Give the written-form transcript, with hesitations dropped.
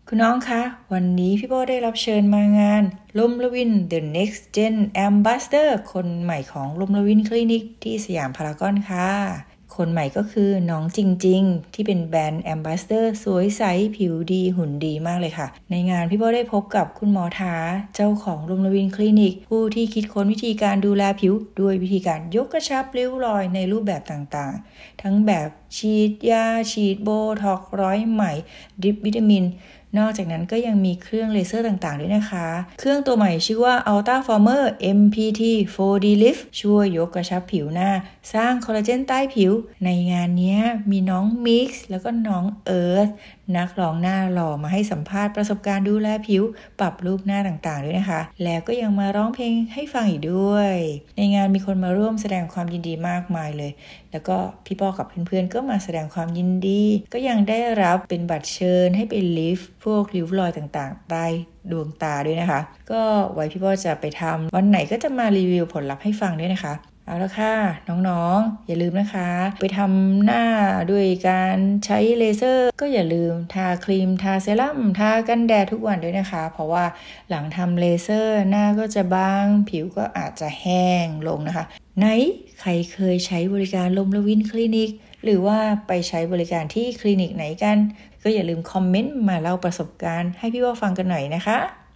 คุณน้องคะวันนี้พี่โบได้รับเชิญมางานลมละวิน The Next Gen Ambassador คนใหม่ของลมละวินคลินิกที่สยามพารากอนค่ะคนใหม่ก็คือน้องจริงๆที่เป็นแบรนด์ Ambassador สวยใสผิวดีหุ่นดีมากเลยค่ะในงานพี่โบได้พบกับคุณหมอทาเจ้าของลมละวินคลินิกผู้ที่คิดค้นวิธีการดูแลผิวด้วยวิธีการยกกระชับริ้วรอยในรูปแบบต่างๆทั้งแบบฉีดยาฉีดโบท็อกซ์ร้อยไหมดริปวิตามินนอกจากนั้นก็ยังมีเครื่องเลเซอร์ต่างๆด้วยนะคะเครื่องตัวใหม่ชื่อว่า Ultra Former MPT 4D Lift ช่วยยกกระชับผิวหน้าสร้างคอลลาเจนใต้ผิวในงานนี้มีน้องมิกซ์แล้วก็น้องเอิร์ธนักร้องหน้าหล่อมาให้สัมภาษณ์ประสบการณ์ดูแลผิวปรับรูปหน้าต่างๆด้วยนะคะแล้วก็ยังมาร้องเพลงให้ฟังอีกด้วยในงานมีคนมาร่วมแสดงความยินดีมากมายเลยแล้วก็พี่ปอกับเพื่อนๆก็มาแสดงความยินดีก็ยังได้รับเป็นบัตรเชิญให้ไปลิฟต์พวกริ้วรอยต่างๆใต้ดวงตาด้วยนะคะก็ไว้พี่ปอจะไปทำวันไหนก็จะมารีวิวผลลัพธ์ให้ฟังด้วยนะคะเอาละค่ะน้องๆอย่าลืมนะคะไปทำหน้าด้วยการใช้เลเซอร์ก็อย่าลืมทาครีมทาเซรั่มทากันแดดทุกวันด้วยนะคะเพราะว่าหลังทำเลเซอร์หน้าก็จะบางผิวก็อาจจะแห้งลงนะคะไหนใครเคยใช้บริการลมละวินคลินิกหรือว่าไปใช้บริการที่คลินิกไหนกันก็อย่าลืมคอมเมนต์มาเล่าประสบการณ์ให้พี่ว่าฟังกันหน่อยนะคะ